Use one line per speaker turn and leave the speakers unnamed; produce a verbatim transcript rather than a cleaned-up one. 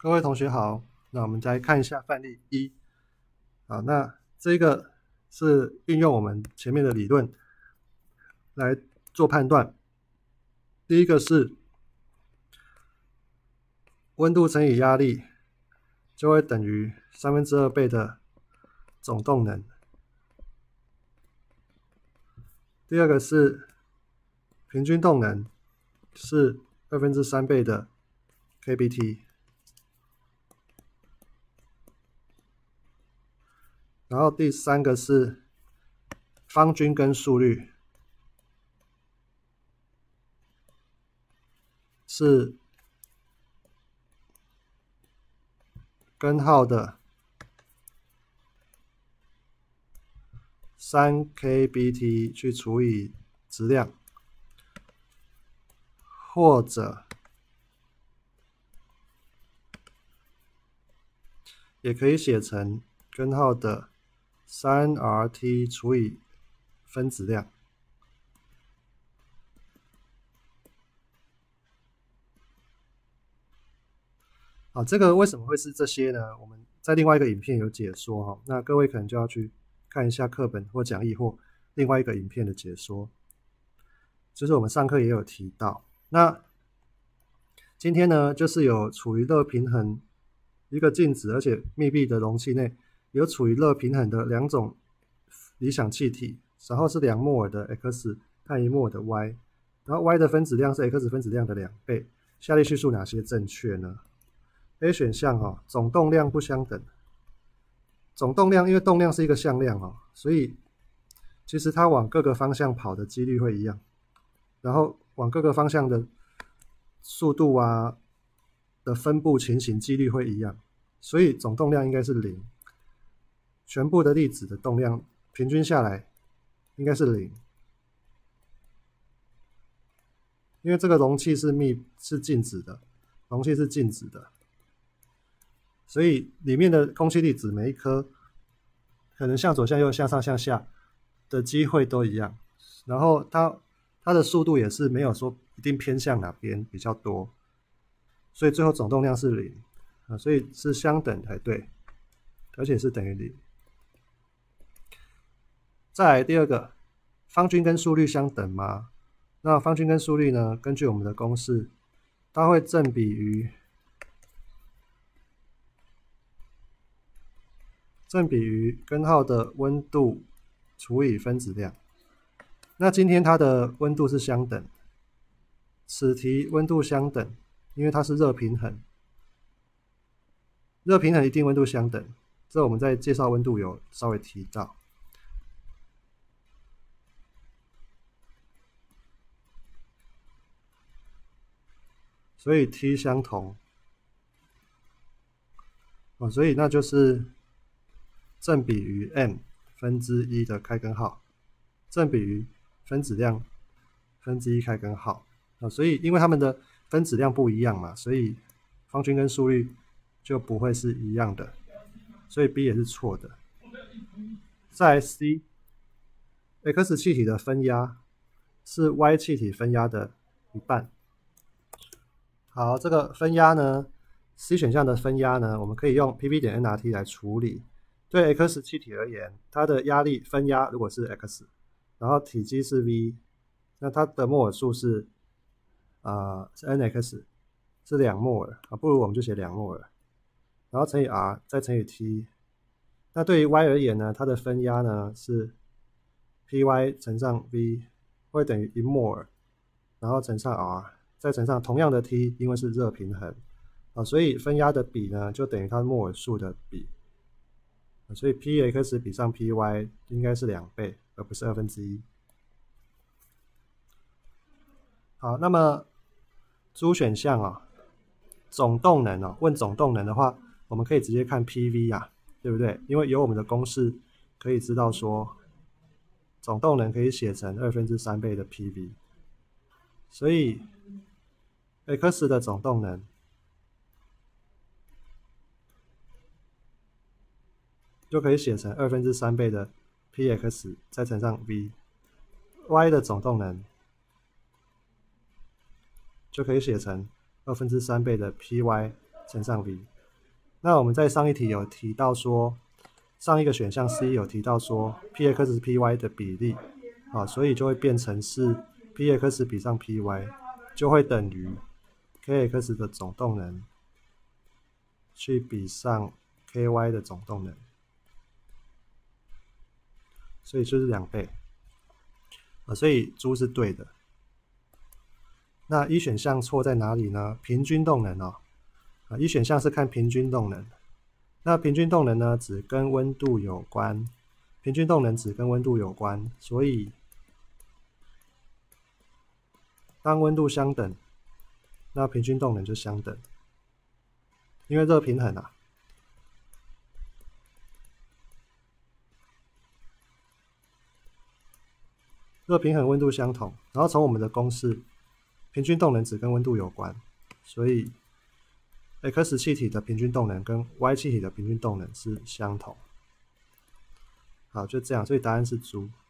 各位同学好，那我们再来看一下范例一。好，那这个是运用我们前面的理论来做判断。第一个是温度乘以压力就会等于三分之二倍的总动能。第二个是平均动能是二分之三倍的 K B T。然后第三个是方均根速率是根号的三 K B T 去除以质量，或者也可以写成根号的三 R T 除以分子量。好，这个为什么会是这些呢？我们在另外一个影片有解说哈，那各位可能就要去看一下课本或讲义或另外一个影片的解说，就是我们上课也有提到。那今天呢，就是有处于热平衡一个静止而且密闭的容器内，有处于热平衡的两种理想气体，然后是两摩尔的 X 和一摩尔的 Y， 然后 Y 的分子量是 X 分子量的两倍。下列叙述哪些正确呢？ A 选项哦，总动量不相等。总动量因为动量是一个向量哦，所以其实它往各个方向跑的几率会一样，然后往各个方向的速度啊的分布情形几率会一样，所以总动量应该是零。全部的粒子的动量平均下来应该是零，因为这个容器是密是静止的，容器是静止的，所以里面的空气粒子每一颗可能向左向右向上向下的机会都一样，然后它它的速度也是没有说一定偏向哪边比较多，所以最后总动量是零、啊、所以是相等才对，而且是等于零。再来第二个，方均跟速率相等吗？那方均跟速率呢，根据我们的公式，它会正比于正比于根号的温度除以分子量。那今天它的温度是相等，此题温度相等，因为它是热平衡，热平衡一定温度相等，这我们在介绍温度有稍微提到。所以 T 相同、哦、所以那就是正比于 m 分之一的开根号，正比于分子量分之一开根号、哦、所以因为它们的分子量不一样嘛，所以方均跟速率就不会是一样的，所以 B 也是错的。再来 C， X 气体的分压是 Y 气体分压的一半。好，这个分压呢 ，C 选项的分压呢，我们可以用 P V 点 N R T 来处理。对 X 气体而言，它的压力分压如果是 X， 然后体积是 V， 那它的摩尔数是呃是 N X， 是两摩尔啊，不如我们就写两摩尔，然后乘以 R 再乘以 T。那对于 Y 而言呢，它的分压呢是 P Y 乘上 V 会等于一摩尔，然后乘上 R。再乘上同样的 T， 因为是热平衡、啊、所以分压的比呢就等于它摩尔数的比、啊、所以 Px 比上 Py 应该是两倍而不是二分之一。好，那么主选项啊，总动能哦，问总动能的话，我们可以直接看 P V 啊，对不对？因为有我们的公式可以知道说，总动能可以写成二分之三倍的 P V， 所以X 的总动能就可以写成二分之三倍的 Px 再乘上 V，Y 的总动能就可以写成二分之三倍的 Py 乘上 V。 那我们在上一题有提到说，上一个选项 C 有提到说 Px Py 的比例啊，所以就会变成是 Px 比上 Py 就会等于 Kx 的总动能去比上 Ky 的总动能，所以就是两倍啊，所以猪是对的。那一选项错在哪里呢？平均动能哦，啊，一选项是看平均动能。那平均动能呢，只跟温度有关，平均动能只跟温度有关，所以当温度相等，那平均动能就相等，因为热平衡啊。热平衡温度相同，然后从我们的公式，平均动能只跟温度有关，所以 X 气体的平均动能跟 Y 气体的平均动能是相同。好，就这样，所以答案是猪。